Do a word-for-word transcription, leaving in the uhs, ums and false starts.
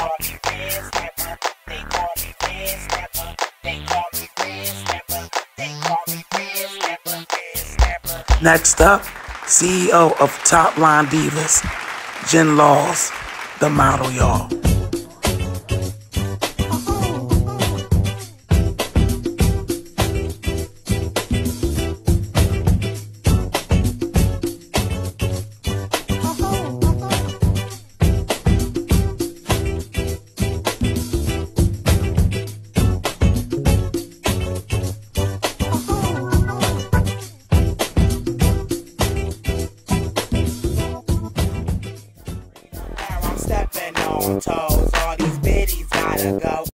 call me Red Snapper. They call me Red Snapper. They call me Red Snapper. They call me Red Snapper. Red Snapper. Next up, C E O of Top Line Divas, Jen Laws, the model, y'all. Stepping on toes, all these biddies gotta go.